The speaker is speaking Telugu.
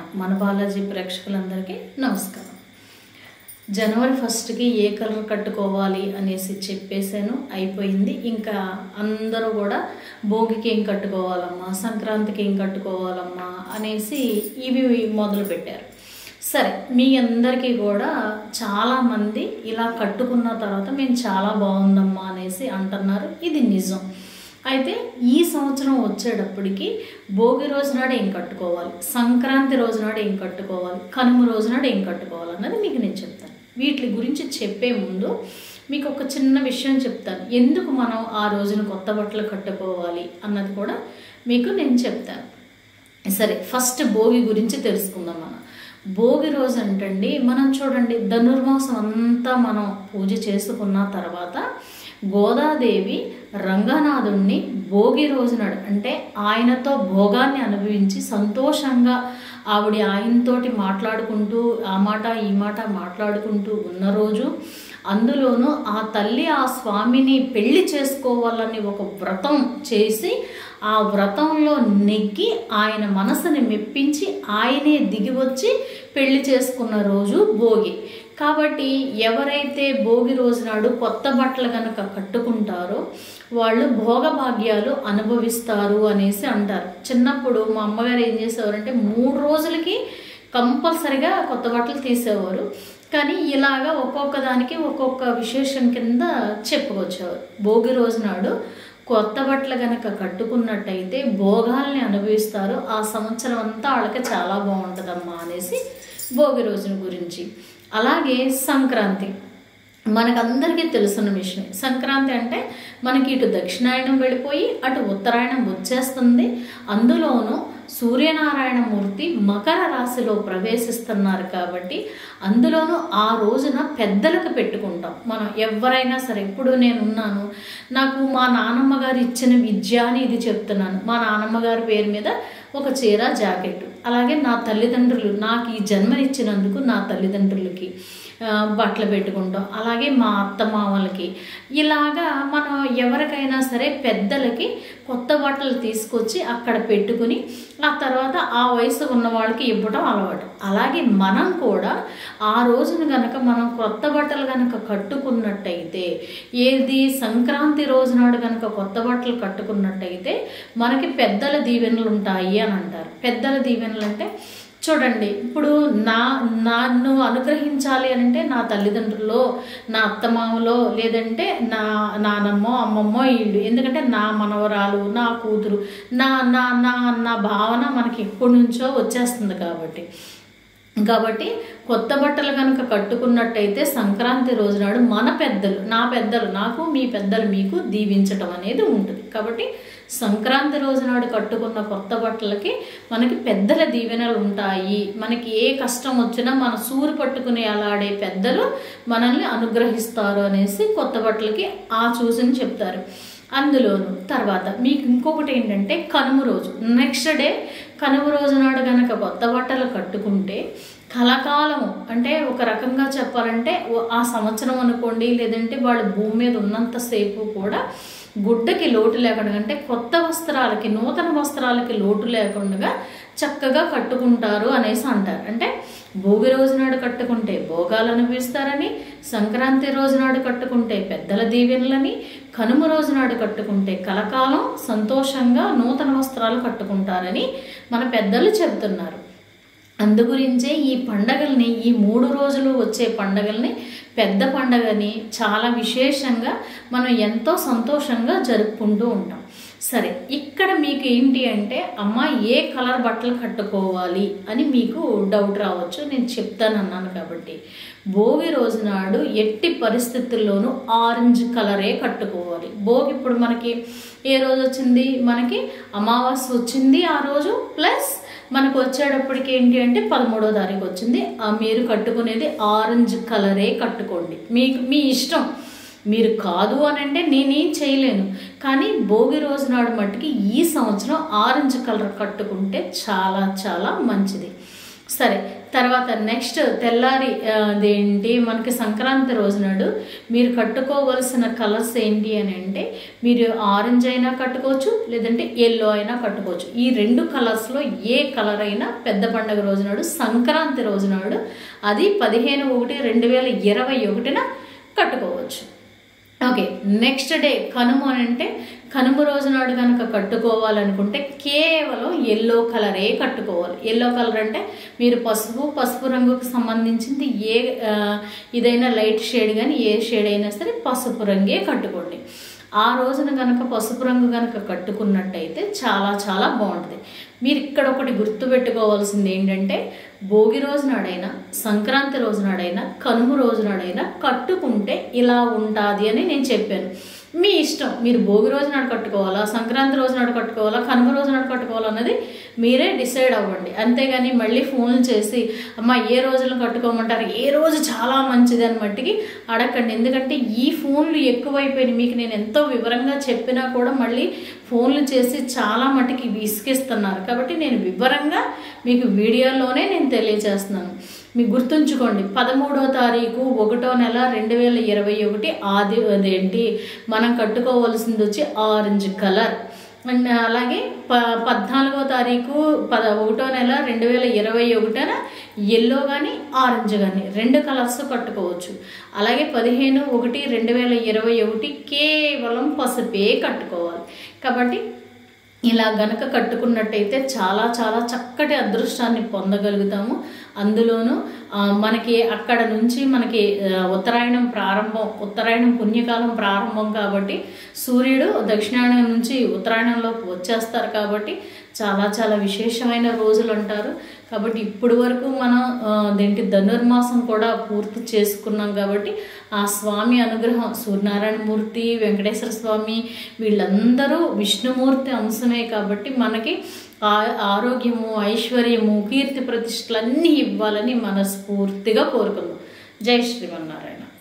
మన బాలాజీ ప్రేక్షకులందరికీ నమస్కారం. జనవరి 1కి ఏ కలర్ కట్టుకోవాలి అనేసి చెప్పేసాను, అయిపోయింది. ఇంకా అందరూ కూడా భోగికి ఏం కట్టుకోవాలమ్మా, సంక్రాంతికి ఏం కట్టుకోవాలమ్మా అనేసి ఇవి మొదలు పెట్టారు. సరే, మీ అందరికీ కూడా చాలామంది ఇలా కట్టుకున్న తర్వాత మేము చాలా బాగుందమ్మా అనేసి అంటున్నారు. ఇది నిజం. అయితే ఈ సంవత్సరం వచ్చేటప్పటికి భోగి రోజునాడు ఏం కట్టుకోవాలి, సంక్రాంతి రోజునాడు ఏం కట్టుకోవాలి, కనుమ రోజునాడు ఏం కట్టుకోవాలి అన్నది మీకు నేను చెప్తాను. వీటి గురించి చెప్పే ముందు మీకు ఒక చిన్న విషయం చెప్తాను. ఎందుకు మనం ఆ రోజున కొత్త బట్టలు కట్టుకోవాలి అన్నది కూడా మీకు నేను చెప్తాను. సరే, ఫస్ట్ భోగి గురించి తెలుసుకుందాం. మనం భోగి రోజు అంటండి, మనం చూడండి ధనుర్మాసం అంతా మనం పూజ చేసుకున్న తర్వాత గోదాదేవి రంగనాథుణ్ణి భోగి రోజునాడు అంటే ఆయనతో భోగాన్ని అనుభవించి సంతోషంగా ఆయనతోటి మాట్లాడుకుంటూ ఆ మాట ఈ మాట మాట్లాడుకుంటూ ఉన్న రోజు, అందులోనూ ఆ తల్లి ఆ స్వామిని పెళ్లి చేసుకోవాలని ఒక వ్రతం చేసి ఆ వ్రతంలో నెగ్గి ఆయన మనసుని మెప్పించి ఆయనే దిగి వచ్చి పెళ్లి చేసుకున్న రోజు భోగి. కాబట్టి ఎవరైతే భోగి రోజునాడు కొత్త బట్టలు కనుక కట్టుకుంటారో వాళ్ళు భోగభాగ్యాలు అనుభవిస్తారు అనేసి అంటారు. చిన్నప్పుడు మా అమ్మగారు ఏం చేసేవారంటే 3 రోజులకి కంపల్సరిగా కొత్త బట్టలు తీసేవారు. కానీ ఇలాగా ఒక్కొక్క దానికి ఒక్కొక్క విశేషం కింద చెప్పుకొచ్చేవారు. భోగి రోజునాడు కొత్త బట్టలు కనుక కట్టుకున్నట్టయితే భోగాల్ని అనుభవిస్తారు, ఆ సంవత్సరం అంతా వాళ్ళకి చాలా బాగుంటుందమ్మా అనేసి భోగి రోజున గురించి. అలాగే సంక్రాంతి మనకందరికీ తెలుసున్న విషయం. సంక్రాంతి అంటే మనకి ఇటు దక్షిణాయనం వెళ్ళిపోయి అటు ఉత్తరాయణం వచ్చేస్తుంది. అందులోనూ సూర్యనారాయణమూర్తి మకర రాశిలో ప్రవేశిస్తున్నారు కాబట్టి అందులోనూ ఆ రోజున పెద్దలకు పెట్టుకుంటాం. మనం ఎవరైనా సరే, ఇప్పుడు నేనున్నాను, నాకు మా నానమ్మ గారు ఇచ్చిన విద్య అని ఇది చెప్తున్నాను. మా నానమ్మ గారి పేరు మీద ఒక చీర జాకెట్, అలాగే నా తల్లిదండ్రులు నాకు ఈ జన్మనిచ్చినందుకు నా తల్లిదండ్రులకి బట్టలు పెట్టుకుంటాం, అలాగే మా అత్తమామలకి. ఇలాగా మనం ఎవరికైనా సరే పెద్దలకి కొత్త బట్టలు తీసుకొచ్చి అక్కడ పెట్టుకుని ఆ తర్వాత ఆ వయసు ఉన్న వాళ్ళకి ఇవ్వడం అలవాటు. అలాగే మనం కూడా ఆ రోజున కనుక మనం కొత్త బట్టలు కనుక కట్టుకున్నట్టయితే, ఏది సంక్రాంతి రోజునాడు కనుక కొత్త బట్టలు కట్టుకున్నట్టయితే మనకి పెద్దల దీవెనలు ఉంటాయి అని అంటారు. పెద్దల దీవెనలు అంటే చూడండి, ఇప్పుడు నన్ను అనుగ్రహించాలి అంటే నా తల్లిదండ్రులో, నా అత్తమామలో, లేదంటే నా నానమ్మో అమ్మమ్మో వీళ్ళు, ఎందుకంటే నా మనవరాలు, నా కూతురు, నా నా నా నా భావన మనకి ఎప్పటి నుంచో వచ్చేస్తుంది. కాబట్టి కొత్త బట్టలు కనుక కట్టుకున్నట్టయితే సంక్రాంతి రోజునాడు మన పెద్దలు, నా పెద్దలు నాకు, మీ పెద్దలు మీకు దీవించటం అనేది ఉంటుంది. కాబట్టి సంక్రాంతి రోజునాడు కట్టుకున్న కొత్త బట్టలకి మనకి పెద్దల దీవెనలు ఉంటాయి. మనకి ఏ కష్టం వచ్చినా మన సూరు పట్టుకుని అలాడే పెద్దలు మనల్ని అనుగ్రహిస్తారు అనేసి కొత్త బట్టలకి ఆ చూసిని చెప్తారు. అందులోను తర్వాత మీకు ఇంకొకటి ఏంటంటే కనుమ రోజు, నెక్స్ట్ డే కనుమ రోజునాడు కనుక కొత్త బట్టలు కట్టుకుంటే కలకాలం, అంటే ఒక రకంగా చెప్పాలంటే ఆ సంవత్సరం అనుకోండి, లేదంటే వాళ్ళు భూమి మీద ఉన్నంతసేపు కూడా గుడ్డకి లోటు లేకుండా, అంటే కొత్త వస్త్రాలకి, నూతన వస్త్రాలకి లోటు లేకుండా చక్కగా కట్టుకుంటారు అనేసి అంటారు. అంటే భోగి రోజునాడు కట్టుకుంటే భోగాలు అనుభవిస్తారని, సంక్రాంతి రోజునాడు కట్టుకుంటే పెద్దల దీవెనలని, కనుమ రోజునాడు కట్టుకుంటే కలకాలం సంతోషంగా నూతన వస్త్రాలు కట్టుకుంటారని మన పెద్దలు చెబుతున్నారు. అందుగురించే ఈ పండగల్ని, ఈ 3 రోజులు వచ్చే పండగల్ని పెద్ద పండగని చాలా విశేషంగా మనం ఎంతో సంతోషంగా జరుపుకుంటూ ఉంటాం. సరే, ఇక్కడ మీకు ఏంటి అంటే అమ్మ ఏ కలర్ బట్టలు కట్టుకోవాలి అని మీకు డౌట్ రావచ్చు. నేను చెప్తానన్నాను కాబట్టి భోగి రోజునాడు ఎట్టి పరిస్థితుల్లోనూ ఆరెంజ్ కలరే కట్టుకోవాలి. భోగి ఇప్పుడు మనకి ఏ రోజు వచ్చింది, మనకి అమావాస్య వచ్చింది ఆ రోజు, ప్లస్ మనకు వచ్చేటప్పటికి ఏంటి అంటే 13వ తారీఖు వచ్చింది. మీరు కట్టుకునేది ఆరెంజ్ కలరే కట్టుకోండి, మీకు మీ ఇష్టం. మీరు కాదు అని అంటే నేనేం చేయలేను. కానీ భోగి రోజునాడు మట్టుకి ఈ సంవత్సరం ఆరెంజ్ కలర్ కట్టుకుంటే చాలా చాలా మంచిది. సరే, తర్వాత నెక్స్ట్ తెల్లారి అదేంటి మనకి సంక్రాంతి రోజు నాడు మీరు కట్టుకోవలసిన కలర్స్ ఏంటి అని అంటే, మీరు ఆరెంజ్ అయినా కట్టుకోవచ్చు, లేదంటే ఎల్లో అయినా కట్టుకోవచ్చు. ఈ 2 కలర్స్లో ఏ కలర్ అయినా పెద్ద పండుగ రోజు నాడు, సంక్రాంతి రోజు నాడు, అది 15/1/2021 కట్టుకోవచ్చు. ఓకే, నెక్స్ట్ డే కనుమ అని అంటే, కనుమ రోజు నాడు కనుక కట్టుకోవాలనుకుంటే కేవలం ఎల్లో కలరే కట్టుకోవాలి. ఎల్లో కలర్ అంటే మీరు పసుపు రంగుకు సంబంధించింది ఇదైనా లైట్ షేడ్ కానీ ఏ షేడ్ అయినా సరే పసుపు రంగే కట్టుకోండి. ఆ రోజున కనుక పసుపు రంగు కనుక కట్టుకున్నట్టయితే చాలా చాలా బాగుంటుంది. మీరు ఇక్కడ ఒకటి గుర్తుపెట్టుకోవాల్సింది ఏంటంటే, భోగి రోజు నాడైనా, సంక్రాంతి రోజు నాడైనా, కనుమ రోజు నాడైనా కట్టుకుంటే ఇలా ఉంటుంది అని నేను చెప్పాను. మీ ఇష్టం, మీరు భోగి రోజు నాడు కట్టుకోవాలా, సంక్రాంతి రోజు నాడు కట్టుకోవాలా, కనుమ రోజు నాడు కట్టుకోవాలా అన్నది మీరే డిసైడ్ అవ్వండి. అంతేగాని మళ్ళీ ఫోన్ చేసి అమ్మ ఏ రోజులు కట్టుకోమంటారు, ఏ రోజు చాలా మంచిది అని మట్టికి అడగండి. ఎందుకంటే ఈ ఫోన్లు ఎక్కువైపోయినాయి. మీకు నేను ఎంతో వివరంగా చెప్పినా కూడా మళ్ళీ ఫోన్లు చేసి చాలా మటుకి విసిగిస్తున్నారు. కాబట్టి నేను వివరంగా మీకు వీడియోలోనే నేను తెలియజేస్తున్నాను. మీకు గుర్తుంచుకోండి, 13వ తారీఖు 1వ నెల 2021 అదేంటి మనం కట్టుకోవాల్సింది వచ్చి ఆరెంజ్ కలర్. అండ్ అలాగే 14వ తారీఖు 1వ నెల 2021 ఎల్లో కానీ ఆరెంజ్ కానీ 2 కలర్స్ కట్టుకోవచ్చు. అలాగే 15/1/2021 కేవలం పసుపే కట్టుకోవాలి. కాబట్టి ఇలా గనక కట్టుకున్నట్టయితే చాలా చాలా చక్కటి అదృష్టాన్ని పొందగలుగుతాము. అందులోనూ మనకి అక్కడ నుంచి మనకి ఉత్తరాయణం పుణ్యకాలం ప్రారంభం కాబట్టి సూర్యుడు దక్షిణాయనం నుంచి ఉత్తరాయణంలోకి వచ్చేస్తారు. కాబట్టి చాలా చాలా విశేషమైన రోజులు అంటారు. కాబట్టి ఇప్పటి వరకు మనం ధనుర్మాసం కూడా పూర్తి చేసుకున్నాం. కాబట్టి ఆ స్వామి అనుగ్రహం, సూర్యనారాయణ మూర్తి, వెంకటేశ్వర స్వామి వీళ్ళందరూ విష్ణుమూర్తి అంశమే. కాబట్టి మనకి ఆరోగ్యము, ఐశ్వర్యము, కీర్తి ప్రతిష్టలన్నీ ఇవ్వాలని మనస్ఫూర్తిగా కోరుకుందాం. జై శ్రీమన్నారాయణ.